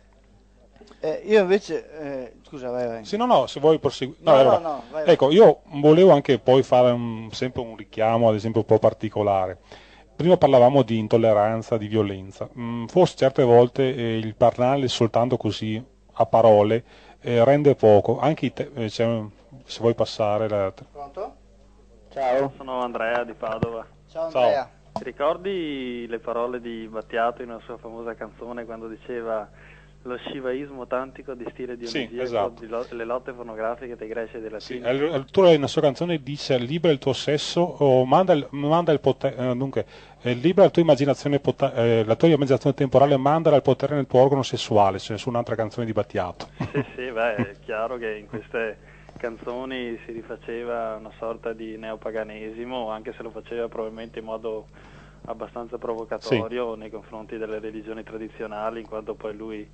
Io invece, scusa, vai. Sì, no, se vuoi proseguire. No, vai. Ecco, io volevo anche poi fare sempre un richiamo, ad esempio, un po' particolare. Prima parlavamo di intolleranza, di violenza. Forse certe volte il parlare soltanto così a parole rende poco. Anche se vuoi passare. Pronto? Ciao, sono Andrea di Padova. Ciao Andrea. Ciao. Ti ricordi le parole di Battiato in una sua famosa canzone quando diceva lo scivaismo tantico di stile dionisiaco, sì, esatto. le lotte pornografiche dei greci e dei latini? Sì, tu nella sua canzone dice libera il tuo sesso o manda il potere, dunque libera la tua immaginazione, la tua immaginazione temporale, mandala al potere nel tuo organo sessuale, c'è nessun'altra canzone di Battiato. Sì, beh, è chiaro che in queste canzoni si rifaceva una sorta di neopaganesimo, anche se lo faceva probabilmente in modo abbastanza provocatorio nei confronti delle religioni tradizionali, in quanto poi lui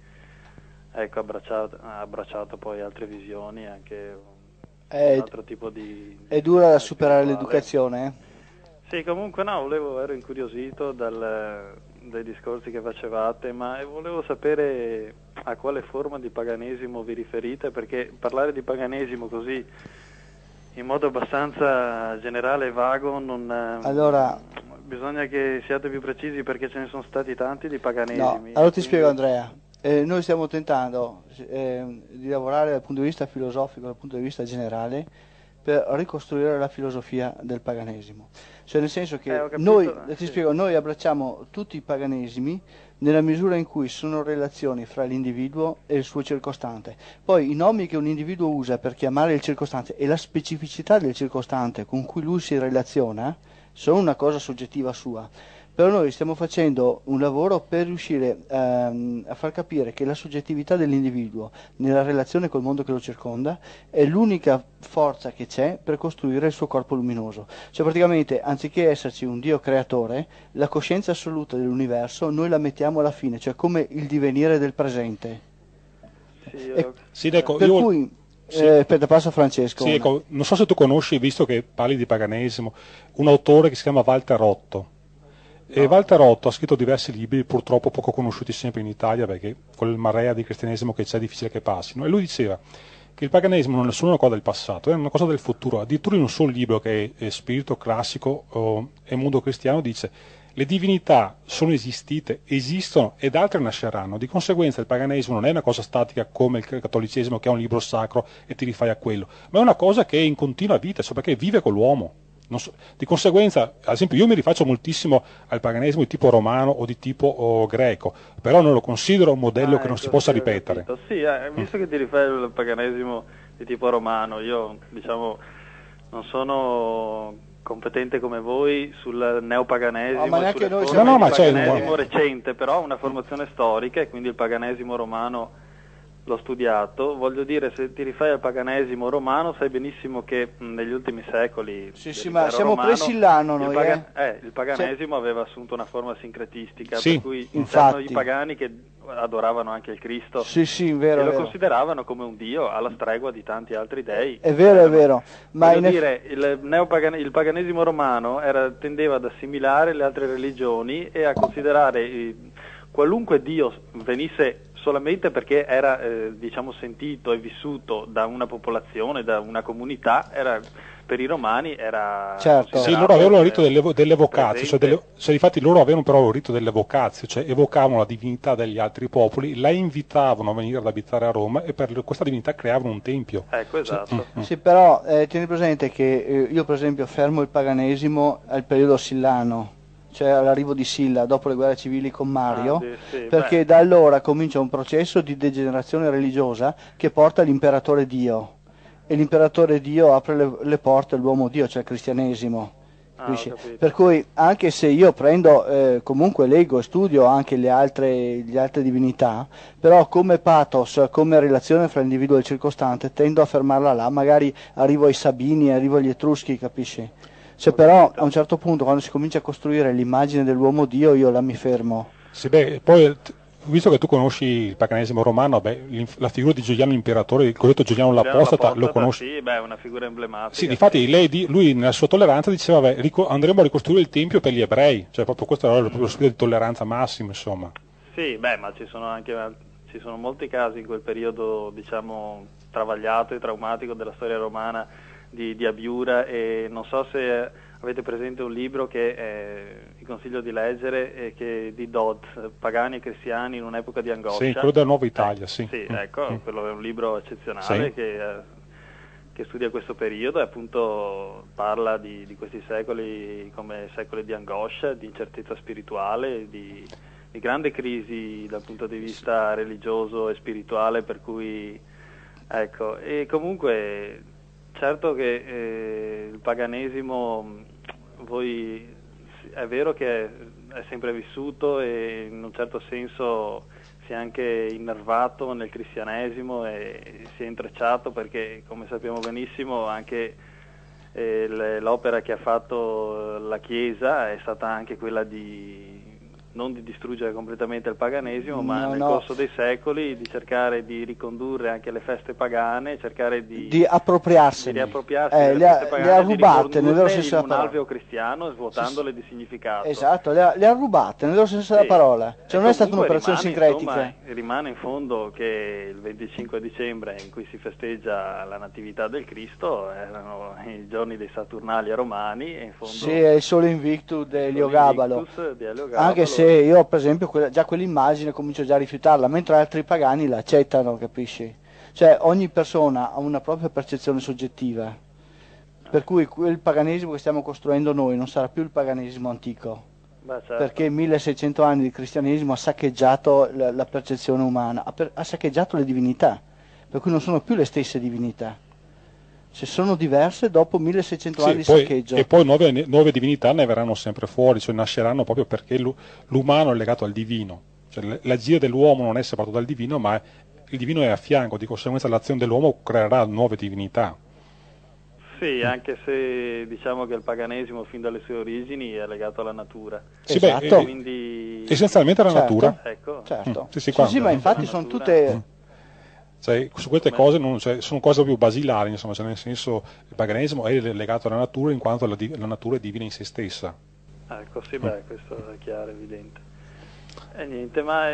ha abbracciato poi altre visioni, anche un altro tipo di... È dura da superare l'educazione? Sì, comunque no, ero incuriosito dai discorsi che facevate, ma volevo sapere a quale forma di paganesimo vi riferite, perché parlare di paganesimo così in modo abbastanza generale e vago non... Allora, bisogna che siate più precisi, perché ce ne sono stati tanti di paganesimi. No, allora ti spiego Andrea, noi stiamo tentando di lavorare dal punto di vista filosofico, dal punto di vista generale, per ricostruire la filosofia del paganesimo. Cioè nel senso che noi abbracciamo tutti i paganesimi nella misura in cui sono relazioni fra l'individuo e il suo circostante. Poi i nomi che un individuo usa per chiamare il circostante e la specificità del circostante con cui lui si relaziona sono una cosa soggettiva sua. Però noi stiamo facendo un lavoro per riuscire a far capire che la soggettività dell'individuo nella relazione col mondo che lo circonda è l'unica forza che c'è per costruire il suo corpo luminoso. Cioè praticamente, anziché esserci un Dio creatore, la coscienza assoluta dell'universo noi la mettiamo alla fine, cioè come il divenire del presente. Aspetta, passo a Francesco. Sì, ecco, non so se tu conosci, visto che parli di paganesimo, un autore che si chiama Walter Rotto. E Walter Rotto ha scritto diversi libri, purtroppo poco conosciuti sempre in Italia, perché con il marea di cristianesimo che c'è è difficile che passino. E lui diceva che il paganesimo non è solo una cosa del passato, è una cosa del futuro. Addirittura in un suo libro, che è Spirito classico e mondo cristiano, dice: le divinità sono esistite, esistono ed altre nasceranno. Di conseguenza il paganesimo non è una cosa statica come il cattolicesimo, che ha un libro sacro e ti rifai a quello, ma è una cosa che è in continua vita, cioè perché vive con l'uomo. Di conseguenza, ad esempio, io mi rifaccio moltissimo al paganesimo di tipo romano o di tipo greco, però non lo considero un modello che non si possa ripetere. Sì, visto che ti rifai al paganesimo di tipo romano, io non sono competente come voi sul neopaganesimo, ma neanche noi siamo paganesimo recente, però una formazione storica, e quindi il paganesimo romano l'ho studiato. Voglio dire, se ti rifai al paganesimo romano sai benissimo che negli ultimi secoli ma siamo presillano noi, il paganesimo aveva assunto una forma sincretistica, sì, per cui c'erano i pagani che adoravano anche il Cristo vero, e lo consideravano come un dio alla stregua di tanti altri dei. È vero, ma il paganesimo romano tendeva ad assimilare le altre religioni e a considerare qualunque dio venisse solamente perché era diciamo sentito e vissuto da una popolazione, da una comunità, per i romani era certo. Sì, loro avevano il rito delle vocazio, infatti loro avevano però il rito delle vocazio, cioè evocavano la divinità degli altri popoli, la invitavano a venire ad abitare a Roma e per questa divinità creavano un tempio. Ecco, esatto. Sì, però tieni presente che io per esempio fermo il paganesimo al periodo sillano, cioè all'arrivo di Silla dopo le guerre civili con Mario, perché da allora comincia un processo di degenerazione religiosa che porta all'imperatore Dio, e l'imperatore Dio apre le porte all'uomo Dio, cioè al cristianesimo. Per cui anche se io prendo, comunque leggo e studio anche le altre divinità, però come pathos, come relazione fra l'individuo e il circostante, tendo a fermarla là, magari arrivo ai Sabini, arrivo agli Etruschi, capisci? Se però a un certo punto, quando si comincia a costruire l'immagine dell'uomo Dio, io là mi fermo. Sì, poi visto che tu conosci il paganesimo romano, la figura di Giuliano l'imperatore, il cosiddetto Giuliano l'Apostata, lo conosci? Sì, è una figura emblematica. Sì, difatti lui nella sua tolleranza diceva andremo a ricostruire il tempio per gli ebrei, cioè proprio questo era proprio lo spirito di tolleranza massimo, insomma. Sì, ma ci sono molti casi in quel periodo, diciamo, travagliato e traumatico della storia romana di Abiura, e non so se avete presente un libro che vi consiglio di leggere, di Dodd, Pagani e Cristiani in un'epoca di angoscia. Sì, quello della Nuova Italia, sì. Sì, ecco, quello è un libro eccezionale, sì, che studia questo periodo e appunto parla di questi secoli come secoli di angoscia, di incertezza spirituale, di grande crisi dal punto di vista religioso e spirituale, per cui ecco, e comunque certo che il paganesimo è vero che è sempre vissuto e in un certo senso si è anche innervato nel cristianesimo e si è intrecciato, perché come sappiamo benissimo anche l'opera che ha fatto la Chiesa è stata anche quella non di distruggere completamente il paganesimo, ma nel corso dei secoli di cercare di ricondurre anche le feste pagane, cercare di appropriarsene, delle feste pagane, le ha rubate nel loro senso in un alveo cristiano, svuotandole di significato. Esatto, le ha rubate nel loro senso della parola, cioè non è stata un'operazione sincretica. Rimane in fondo che il 25 dicembre, in cui si festeggia la Natività del Cristo, erano i giorni dei Saturnali romani, e in fondo sì, è il sole invictus di Eliogabalo, anche se io per esempio già quell'immagine comincio già a rifiutarla, mentre altri pagani la accettano, capisci? Cioè ogni persona ha una propria percezione soggettiva, per cui quel paganesimo che stiamo costruendo noi non sarà più il paganesimo antico, certo, perché 1600 anni di cristianesimo ha saccheggiato la percezione umana, ha saccheggiato le divinità, per cui non sono più le stesse divinità. Se sono diverse dopo 1600 anni di saccheggio. E poi nuove divinità ne verranno sempre fuori, cioè nasceranno proprio perché l'umano è legato al divino, cioè l'agire dell'uomo non è separato dal divino, ma il divino è a fianco, di conseguenza l'azione dell'uomo creerà nuove divinità. Sì, anche se diciamo che il paganesimo fin dalle sue origini è legato alla natura. Sì, esatto. Quindi essenzialmente alla natura. Ecco. Certo. Sì, ma infatti sono tutte... Cioè, su queste cose sono cose più basilari, insomma, cioè nel senso il paganesimo è legato alla natura in quanto la natura è divina in se stessa. Ecco, sì, questo è chiaro, evidente. E niente, ma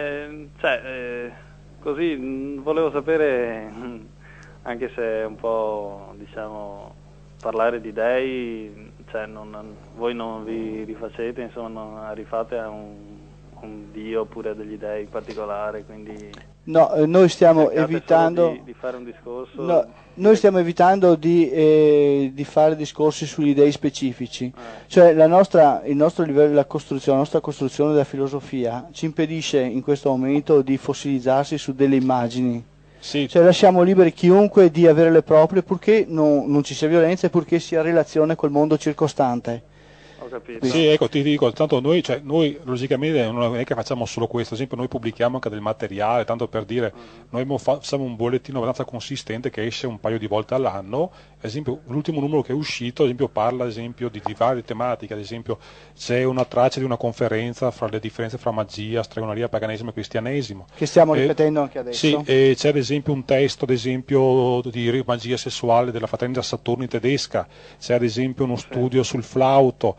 così volevo sapere, anche se è un po', diciamo, parlare di dei, cioè voi non vi rifacete, insomma, non rifate a un dio oppure a degli dei in particolare, quindi... No, noi stiamo evitando di fare un discorso. No, noi stiamo evitando di fare discorsi sugli dei specifici. Cioè il nostro livello, la nostra costruzione della filosofia ci impedisce in questo momento di fossilizzarsi su delle immagini. Sì. Cioè lasciamo liberi chiunque di avere le proprie, purché non ci sia violenza e purché sia in relazione col mondo circostante. Ho capito. Sì, ecco, ti dico, tanto noi logicamente non è che facciamo solo questo, ad esempio noi pubblichiamo anche del materiale, tanto per dire, noi facciamo un bollettino abbastanza consistente che esce un paio di volte all'anno, ad esempio l'ultimo numero che è uscito, ad esempio parla ad esempio di varie tematiche, ad esempio c'è una traccia di una conferenza fra le differenze fra magia, stregoneria, paganesimo e cristianesimo. Che stiamo ripetendo anche adesso. Sì, e c'è ad esempio un testo ad esempio di magia sessuale della fraternità Saturni tedesca, c'è ad esempio uno studio sul flauto,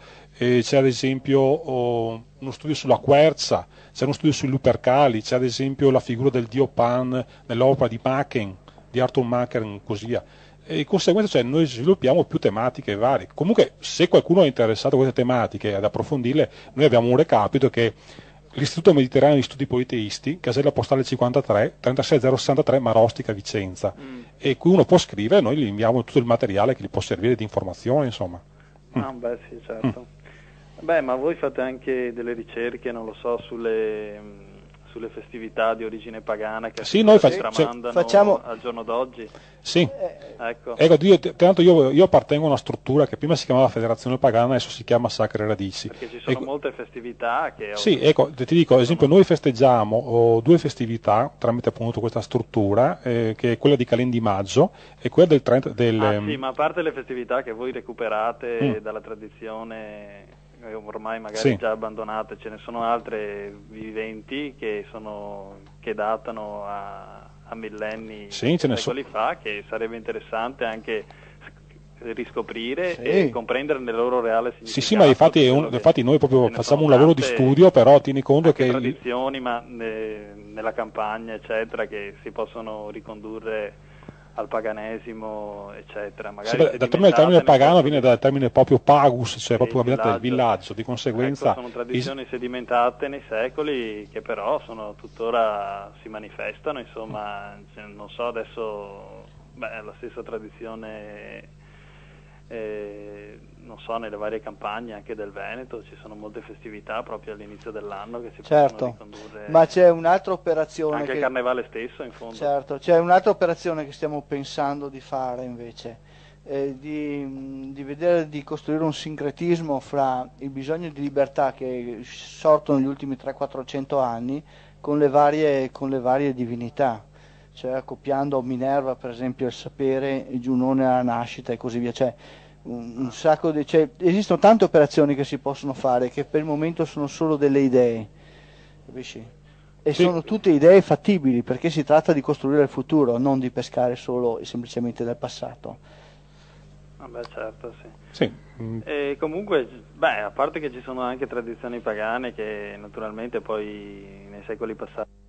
c'è ad esempio uno studio sulla quercia, c'è uno studio sui Lupercali, c'è ad esempio la figura del dio Pan nell'opera di Machen, di Arthur Machen, così via. E di conseguenza, cioè, noi sviluppiamo più tematiche varie. Comunque, se qualcuno è interessato a queste tematiche ad approfondirle, noi abbiamo un recapito che è l'Istituto Mediterraneo di Studi Politeisti, casella postale 53 36063 Marostica, Vicenza, e qui uno può scrivere, noi gli inviamo tutto il materiale che gli può servire di informazione, insomma. Ah, beh, sì, certo. Beh, ma voi fate anche delle ricerche, non lo so, sulle festività di origine pagana che sì, noi facciamo al giorno d'oggi? Sì, ecco tanto io appartengo a una struttura che prima si chiamava Federazione Pagana, adesso si chiama Sacre Radici. Perché ci sono molte festività che... Sì, ecco, ti dico, ad esempio noi festeggiamo 2 festività tramite appunto questa struttura, che è quella di Calend di Maggio e quella del 30... sì, ma a parte le festività che voi recuperate dalla tradizione... ormai magari già abbandonate, ce ne sono altre viventi che datano a millenni, secoli fa, che sarebbe interessante anche riscoprire e comprendere nel loro reale significato. Sì, ma infatti noi proprio facciamo un lavoro di studio, però tieni conto che tradizioni, ma nella campagna eccetera, che si possono ricondurre al paganesimo, eccetera. Magari d'altronde il termine pagano viene dal termine proprio pagus, cioè proprio il villaggio, di conseguenza... Ecco, sono tradizioni sedimentate nei secoli che però tuttora si manifestano, insomma, non so adesso, la stessa tradizione, non so, nelle varie campagne anche del Veneto ci sono molte festività proprio all'inizio dell'anno che si possono ricondurre. Ma c'è un'altra operazione anche il carnevale stesso, in fondo. Certo, c'è un'altra operazione che stiamo pensando di fare invece, di vedere di costruire un sincretismo fra il bisogno di libertà che è sorto negli ultimi 300-400 anni con le varie divinità, cioè accoppiando Minerva per esempio al sapere, Giunone alla nascita e così via. Cioè, esistono tante operazioni che si possono fare che per il momento sono solo delle idee, capisci? E sono tutte idee fattibili, perché si tratta di costruire il futuro, non di pescare solo e semplicemente dal passato. Certo, sì. E comunque, a parte che ci sono anche tradizioni pagane che naturalmente poi nei secoli passati